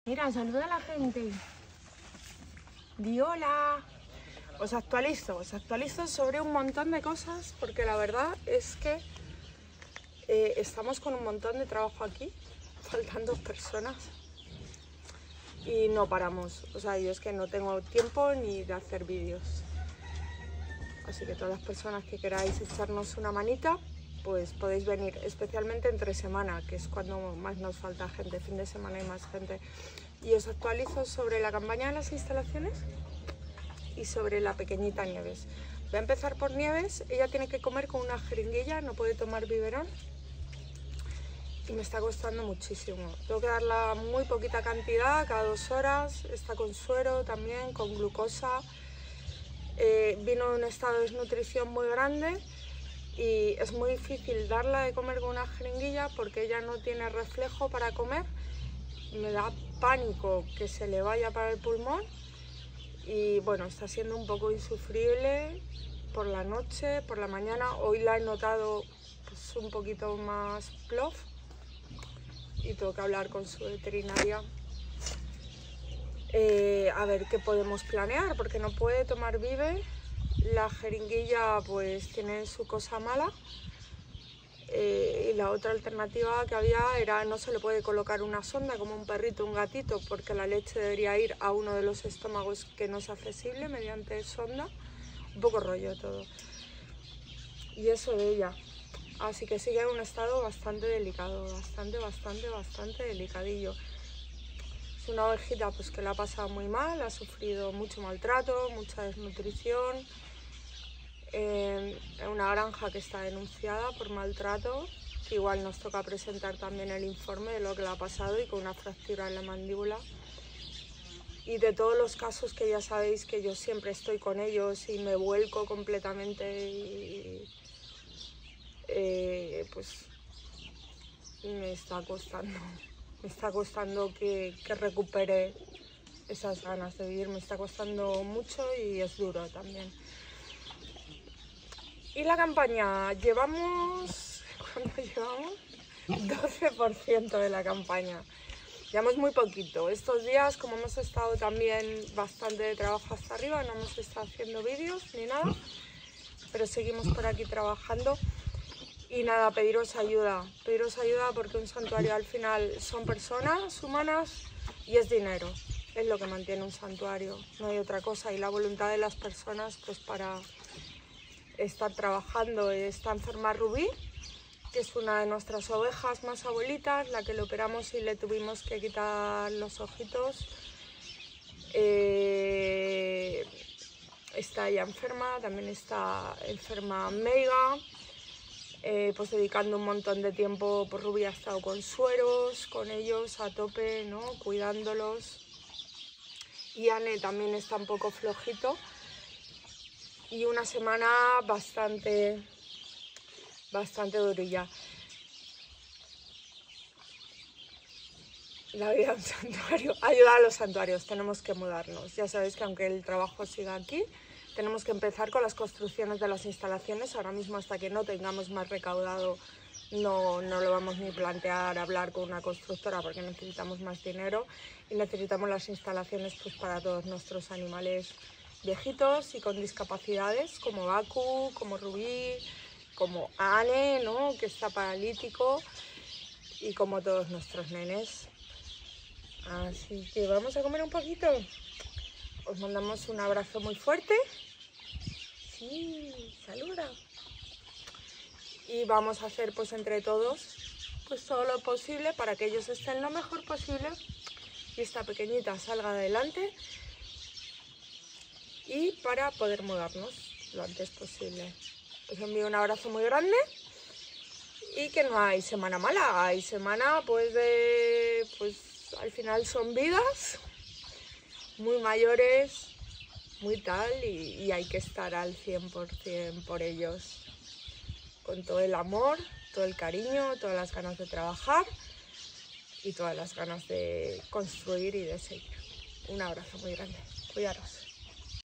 Mira, saluda a la gente. Di hola. Os actualizo sobre un montón de cosas porque la verdad es que estamos con un montón de trabajo aquí, faltan 2 personas y no paramos. O sea, yo es que no tengo tiempo ni de hacer vídeos. Así que todas las personas que queráis echarnos una manita, pues podéis venir, especialmente entre semana, que es cuando más nos falta gente, fin de semana hay más gente. Y os actualizo sobre la campaña de las instalaciones y sobre la pequeñita Nieves. Voy a empezar por Nieves. Ella tiene que comer con una jeringuilla, no puede tomar biberón y me está costando muchísimo. Tengo que darla muy poquita cantidad, cada 2 horas, está con suero también, con glucosa. Vino en un estado de desnutrición muy grande y es muy difícil darla de comer con una jeringuilla porque ella no tiene reflejo para comer. Me da pánico que se le vaya para el pulmón y bueno, está siendo un poco insufrible por la noche, por la mañana. Hoy la he notado pues, un poquito más plof y tengo que hablar con su veterinaria a ver qué podemos planear, porque no puede tomar Vive. La jeringuilla pues tiene su cosa mala y la otra alternativa que había era no se le puede colocar una sonda como un perrito, un gatito, porque la leche debería ir a uno de los estómagos que no es accesible mediante sonda. Un poco rollo todo. Y eso de ella. Así que sigue en un estado bastante delicado, bastante delicadillo. Es una ovejita pues que la ha pasado muy mal, ha sufrido mucho maltrato, mucha desnutrición. En una granja que está denunciada por maltrato, que igual nos toca presentar también el informe de lo que le ha pasado y con una fractura en la mandíbula. Y de todos los casos que ya sabéis que yo siempre estoy con ellos y me vuelco completamente y pues me está costando que recupere esas ganas de vivir, me está costando mucho y es duro también. Y la campaña, ¿cuánto llevamos? 12% de la campaña. Llevamos muy poquito. Estos días, como hemos estado también bastante de trabajo hasta arriba, no hemos estado haciendo vídeos ni nada, pero seguimos por aquí trabajando. Y nada, pediros ayuda porque un santuario al final son personas humanas y es dinero. Es lo que mantiene un santuario, no hay otra cosa. Y la voluntad de las personas pues para estar trabajando. Está enferma Rubí, que es una de nuestras ovejas más abuelitas, la que le operamos y le tuvimos que quitar los ojitos. Está ella enferma, también está enferma Meiga, pues dedicando un montón de tiempo, pues Rubí ha estado con sueros, con ellos a tope, ¿no? Cuidándolos. Y Anne también está un poco flojito. Y una semana bastante durilla. La vida de un santuario, ayudar a los santuarios, tenemos que mudarnos. Ya sabéis que aunque el trabajo siga aquí, tenemos que empezar con las construcciones de las instalaciones. Ahora mismo, hasta que no tengamos más recaudado, no lo vamos ni plantear hablar con una constructora porque necesitamos más dinero y necesitamos las instalaciones pues, para todos nuestros animales viejitos y con discapacidades, como Baku, como Rubí, como Anne, ¿no? Que está paralítico, y como todos nuestros nenes. Así que vamos a comer un poquito. Os mandamos un abrazo muy fuerte. Sí, saluda. Y vamos a hacer pues entre todos pues todo lo posible para que ellos estén lo mejor posible y esta pequeñita salga adelante y para poder mudarnos lo antes posible. Os envío un abrazo muy grande y que no hay semana mala, hay semana pues al final son vidas muy mayores, muy tal, y hay que estar al 100% por ellos, con todo el amor, todo el cariño, todas las ganas de trabajar y todas las ganas de construir y de seguir. Un abrazo muy grande, cuidaros.